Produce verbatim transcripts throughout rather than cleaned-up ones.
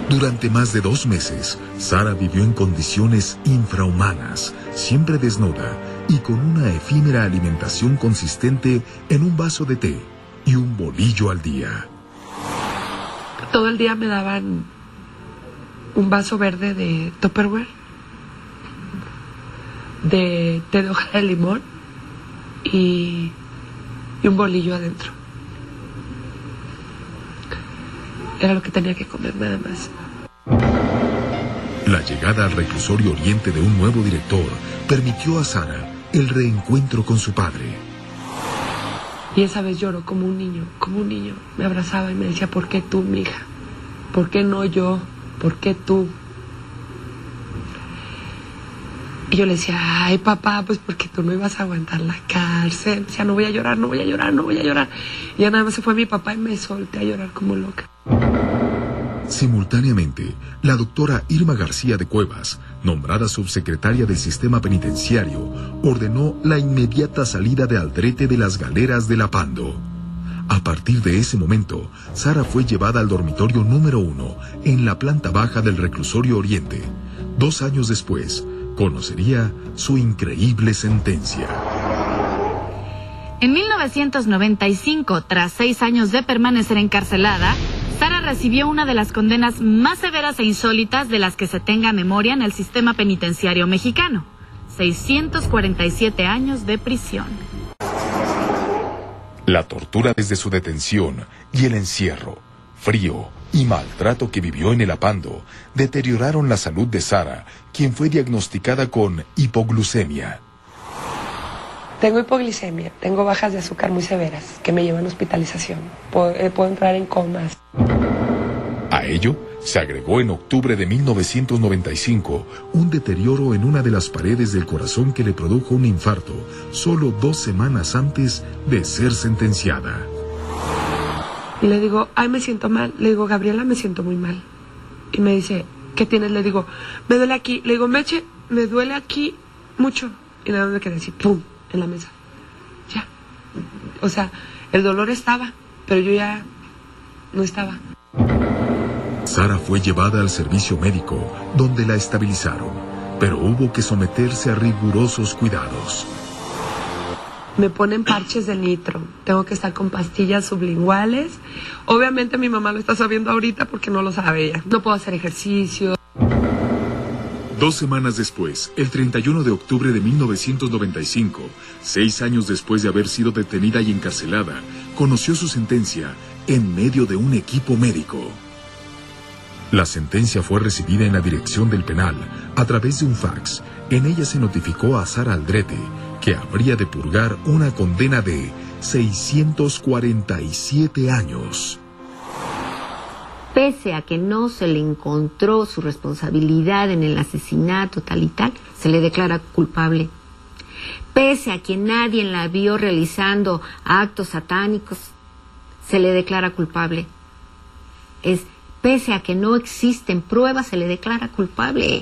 Durante más de dos meses, Sara vivió en condiciones infrahumanas, siempre desnuda y con una efímera alimentación consistente en un vaso de té y un bolillo al día. Todo el día me daban un vaso verde de Tupperware, de té de hoja de limón y, y un bolillo adentro. Era lo que tenía que comer, nada más. La llegada al reclusorio Oriente de un nuevo director permitió a Sara el reencuentro con su padre. Y esa vez lloró como un niño, como un niño. Me abrazaba y me decía, ¿por qué tú, mija? ¿Por qué no yo? ¿Por qué tú? Y yo le decía, ay, papá, pues porque tú no ibas a aguantar la cárcel. O sea, no voy a llorar, no voy a llorar, no voy a llorar. Y ya nada más se fue mi papá y me solté a llorar como loca. Simultáneamente, la doctora Irma García de Cuevas, nombrada subsecretaria del sistema penitenciario, ordenó la inmediata salida de Aldrete de las galeras de La Pando. A partir de ese momento, Sara fue llevada al dormitorio número uno, en la planta baja del reclusorio Oriente. Dos años después, conocería su increíble sentencia. En mil novecientos noventa y cinco, tras seis años de permanecer encarcelada, Sara recibió una de las condenas más severas e insólitas de las que se tenga memoria en el sistema penitenciario mexicano: seiscientos cuarenta y siete años de prisión. La tortura desde su detención y el encierro, frío y maltrato que vivió en el Apando deterioraron la salud de Sara, quien fue diagnosticada con hipoglucemia. Tengo hipoglicemia, tengo bajas de azúcar muy severas que me llevan a hospitalización. Puedo, eh, puedo entrar en comas. A ello se agregó en octubre de mil novecientos noventa y cinco un deterioro en una de las paredes del corazón que le produjo un infarto solo dos semanas antes de ser sentenciada. Y le digo, ay, me siento mal. Le digo, Gabriela, me siento muy mal. Y me dice, ¿qué tienes? Le digo, me duele aquí. Le digo, Meche, me duele aquí mucho. Y nada más me quedé así, pum, en la mesa. Ya. O sea, el dolor estaba, pero yo ya no estaba. Sara fue llevada al servicio médico, donde la estabilizaron, pero hubo que someterse a rigurosos cuidados. Me ponen parches de nitro, tengo que estar con pastillas sublinguales. Obviamente mi mamá lo está sabiendo ahorita porque no lo sabe ella. No puedo hacer ejercicio. Dos semanas después, el treinta y uno de octubre de mil novecientos noventa y cinco, seis años después de haber sido detenida y encarcelada, conoció su sentencia en medio de un equipo médico. La sentencia fue recibida en la dirección del penal a través de un fax. En ella se notificó a Sara Aldrete que habría de purgar una condena de seiscientos cuarenta y siete años. Pese a que no se le encontró su responsabilidad en el asesinato tal y tal, se le declara culpable. Pese a que nadie la vio realizando actos satánicos, se le declara culpable. Es Pese a que no existen pruebas, se le declara culpable.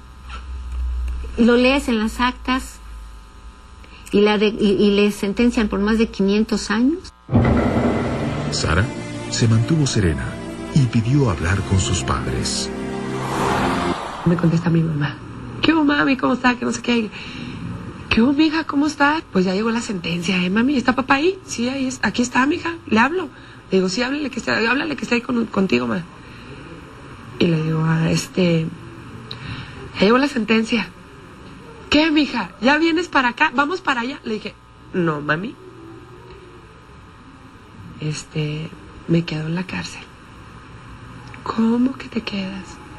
Lo lees en las actas y, la de, y, y le sentencian por más de quinientos años. Sara se mantuvo serena y pidió hablar con sus padres. Me contesta mi mamá. ¿Qué hubo, mami? ¿Cómo está? Que no sé qué. ¿Qué hubo, mija? ¿Cómo está? Pues ya llegó la sentencia, ¿eh, mami? ¿Está papá ahí? Sí, ahí es. Aquí está, mija. Le hablo. Le digo, sí, háblale que está, háblale que está ahí con, contigo, ma. Y le digo, ah, este, ya llegó la sentencia. ¿Qué, mija? ¿Ya vienes para acá? ¿Vamos para allá? Le dije, no, mami. Este, me quedo en la cárcel. ¿Cómo que te quedas?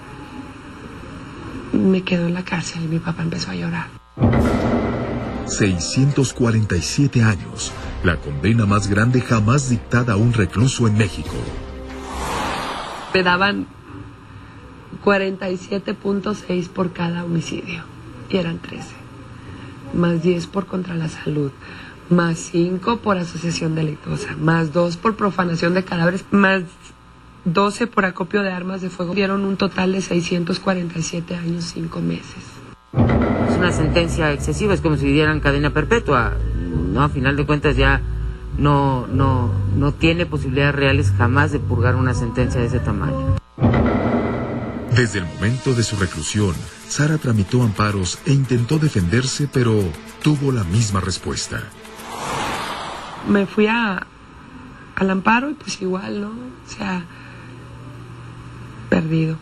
Me quedo en la cárcel y mi papá empezó a llorar. seiscientos cuarenta y siete años, la condena más grande jamás dictada a un recluso en México. Me daban cuarenta y siete punto seis por cada homicidio, y eran trece, más diez por contra la salud, más cinco por asociación delictuosa, más dos por profanación de cadáveres, más doce por acopio de armas de fuego. Dieron un total de seiscientos cuarenta y siete años, cinco meses. Es una sentencia excesiva, es como si dieran cadena perpetua, ¿no? A final de cuentas ya no, no, no tiene posibilidades reales jamás de purgar una sentencia de ese tamaño. Desde el momento de su reclusión, Sara tramitó amparos e intentó defenderse, pero tuvo la misma respuesta. Me fui a, al amparo y pues igual, ¿no? O sea, perdido.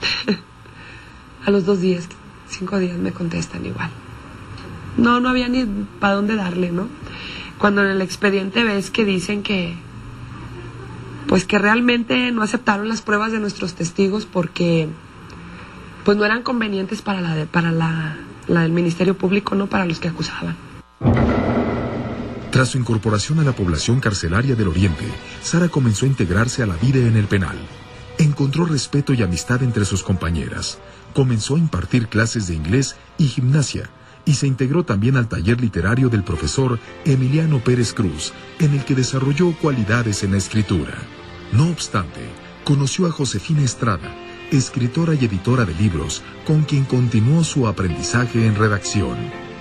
A los dos días, cinco días me contestan igual. No, no había ni para dónde darle, ¿no? Cuando en el expediente ves que dicen que, pues que realmente no aceptaron las pruebas de nuestros testigos porque, pues no eran convenientes para la, de, para la, la del Ministerio Público, no para los que acusaban. Tras su incorporación a la población carcelaria del Oriente, Sara comenzó a integrarse a la vida en el penal. Encontró respeto y amistad entre sus compañeras. Comenzó a impartir clases de inglés y gimnasia, y se integró también al taller literario del profesor Emiliano Pérez Cruz, en el que desarrolló cualidades en la escritura. No obstante, conoció a Josefina Estrada, escritora y editora de libros, con quien continuó su aprendizaje en redacción.